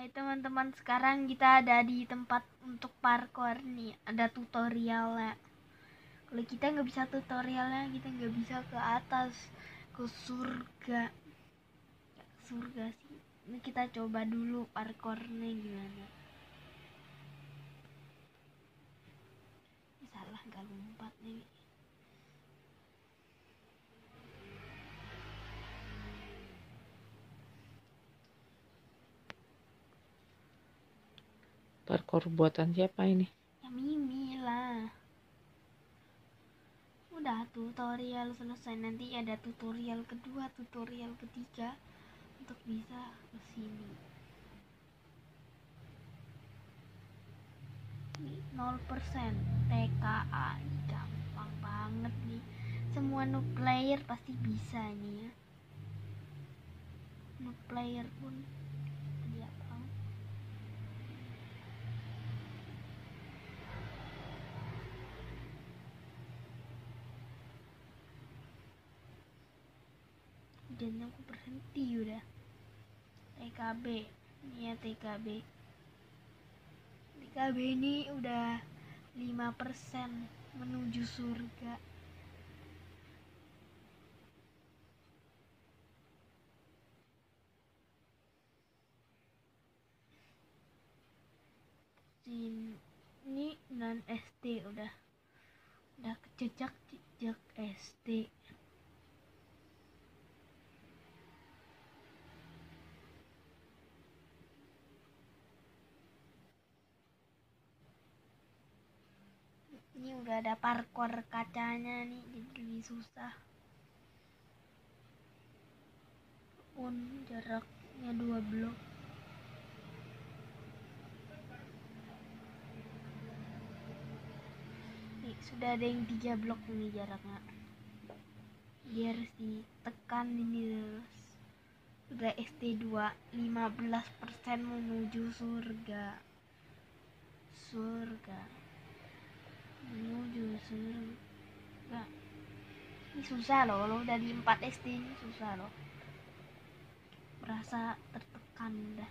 Hai teman-teman, sekarang kita ada di tempat untuk parkour nih. Ada tutorialnya. Kalau kita nggak bisa tutorialnya, kita nggak bisa ke atas, ke surga. Surga sih. Ini kita coba dulu parkournya gimana. Salah nggak lompat nih. Parkour buatan siapa ini? Ya Mimi lah. Udah tutorial selesai, nanti ada tutorial kedua, tutorial ketiga untuk bisa ke sini. Ini 0% TKA, ini gampang banget nih. Semua noob player pasti bisa nih ya. Noob player pun dia tahu. Dan aku berhenti udah. TKB, ini ya TKB. TKB ini udah 5% menuju surga. Ini non SD udah kejejak SD. Ini udah ada parkour kacanya nih, jadi lebih susah. Pun jaraknya 2 blok. Nih, sudah ada yang 3 blok ini jaraknya. Dia harus ditekan ini terus. Udah ST2 15% menuju surga. Menuju surga. Ini susah loh, kalau udah di 4 SD ini susah loh. Merasa tertekan dah.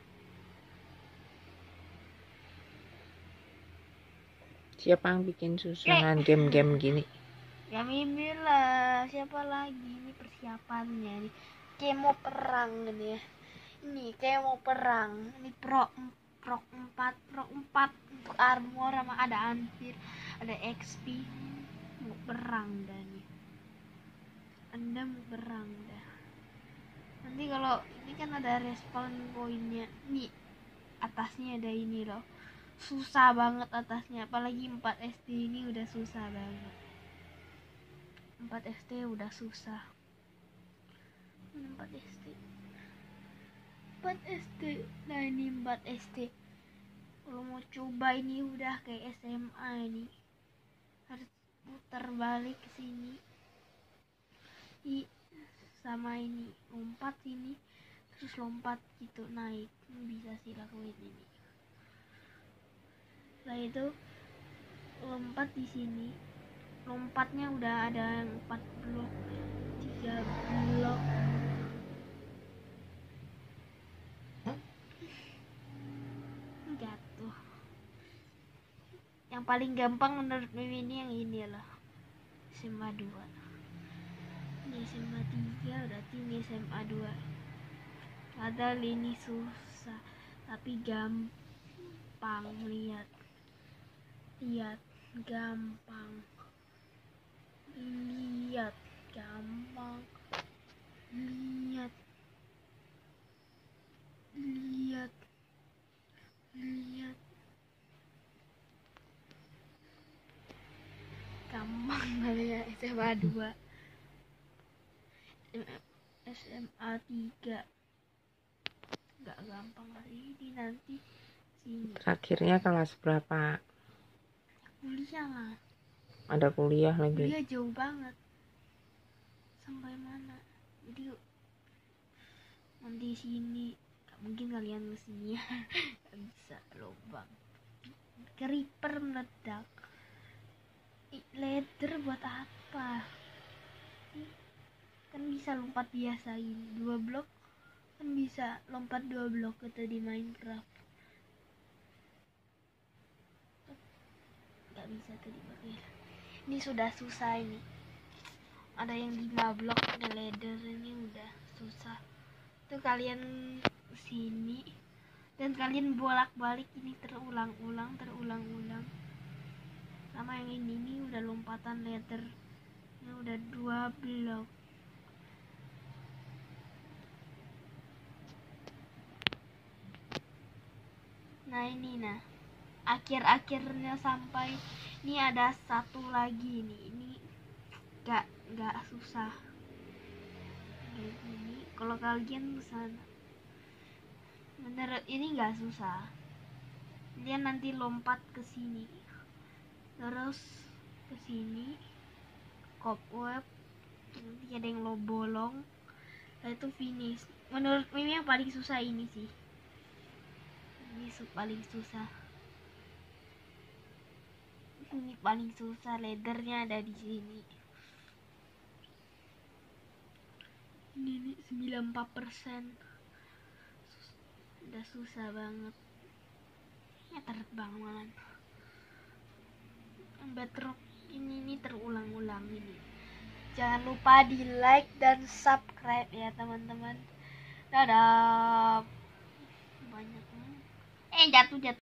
Siapa yang bikin susunan game-game gini? Ya Mimi lah, siapa lagi? Ini persiapannya nih. Kayak mau perang ini ya. Ini kayak mau perang. Ini pro 4 untuk armor sama ada anvil, ada XP. Mau perang dah nih. Anda mau perang dah. Nanti kalau ini kan ada respawn poinnya. Nih atasnya ada ini loh. Susah banget atasnya, apalagi 4 SD ini udah susah banget. 4 SD udah susah. 4 SD. Nah ini 4 SD. Kalau mau coba ini udah kayak SMA ini. Harus putar balik ke sini. Sama ini lompat sini, terus lompat gitu naik. Bisa sih lakuin ini. Setelah itu lompat di sini. Lompatnya udah ada yang 4 blok, 3 blok. Jatuh. Yang paling gampang menurut Mimi ini yang ini lah. SMA 2. Ini SMA 3, berarti ini SMA 2. Padahal ini susah, tapi gampang. Lihat gampang. Lihat gampang. Lihat gampang kali ya. SMA 2, SMA 3 nggak gampang kali ini. Nanti sini Terakhirnya kelas berapa? kuliah lah. Ada kuliah lagi? Kuliah jauh banget. Sampai mana? Jadi nanti sini gak mungkin kalian kesini ya. Gak bisa, lubang. Creeper meledak. Ladder buat apa? Kan bisa lompat biasa ini 2 blok. Kan bisa lompat 2 blok kita di Minecraft. nggak bisa tuh dipakai. Ini sudah susah ini. Ada yang 5 blok ada ladder, ini udah susah. Tuh kalian sini dan kalian bolak-balik ini terulang-ulang. Sama yang ini udah lompatan ladder. Ini udah 2 blok. Nah ini akhir-akhirnya sampai ini ada satu lagi nih. Ini nggak susah kayak gini. Kalau kalian kesana menurut ini nggak susah. Dia nanti lompat ke sini, terus ke sini, cobweb, nanti ada yang lo bolong, lalu itu finish. Menurut Mimi yang paling susah ini sih. Ini paling susah. Ini paling susah, leadernya ada di sini. Ini 94%. Udah susah banget. Ya terbang malah. Bedrock ini terulang-ulang ini. Jangan lupa di like dan subscribe ya teman-teman. Dadah. Banyak. Jatuh.